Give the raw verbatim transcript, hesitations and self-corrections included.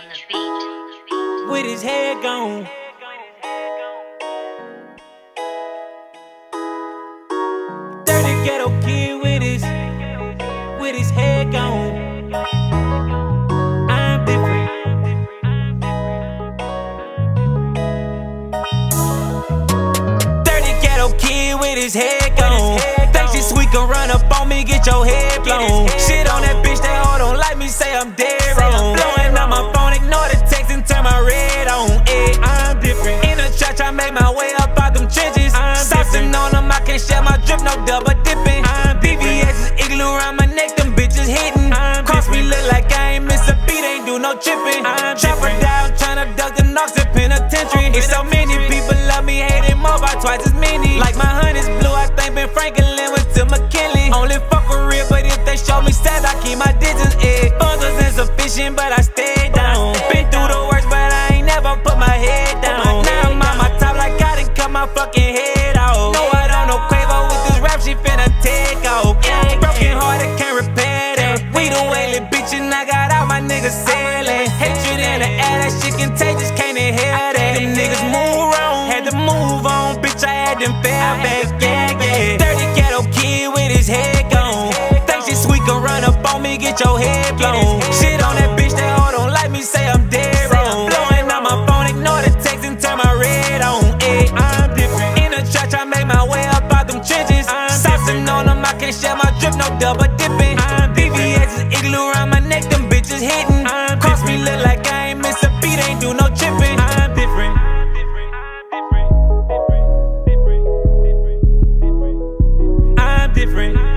on the beat. With his head gone. Dirty ghetto kid with his, with his head gone. I'm different. Dirty ghetto kid with his head gone. Think she sweet, can run up on me, get your head blown. Shit on that bitch, that hoe don't like me, say I'm dead wrong. Blowing up my phone, ignore the text and turn my red on. Eh, I'm different. In the church, I make my way up out them trenches. Saucing on them, I can't share my drip, no double dipping. B V S is igloo around my neck, them bitches hitting. Cross me look like I ain't miss a beat, ain't do no tripping. Chop her down, tryna duck the knocks in penitentiary. It's so many people love me, hating more by twice as many. Like my honey's blue, I think Ben Franklin went to McKinley. Only fuck for real, but if they show me stats, I keep my digits in. Funds was insufficient, but I stayed down. Been through the worst, but I ain't never put my head down. Now I'm on my top like I done cut my fucking head off. No, I don't know Quavo with this rap, she finna take off. Yeah, broken hearted, can't repair that. We the wailing bitch and I got all my niggas sailing. Hatred in the air, that shit contagious, can't inhale that. Them niggas move wrong, had to move on, bitch, I had them fair back, yeah, yeah. Dirty ghetto kid with his head gone. Think she sweet, can run up on me, get your head blown. Shit on that bitch, that hoe don't like me, say I'm dead wrong. Blowing on my phone, ignore the text and turn my red on. Eh, I'm different. In the church, I make my way up out them trenches. Saucing on them, I can't share my drip, no double dipping. B V S is igloo around my neck, them bitches hitting. Cross me look like I ain't miss a beat, ain't do no tripping. I'm different. I'm different.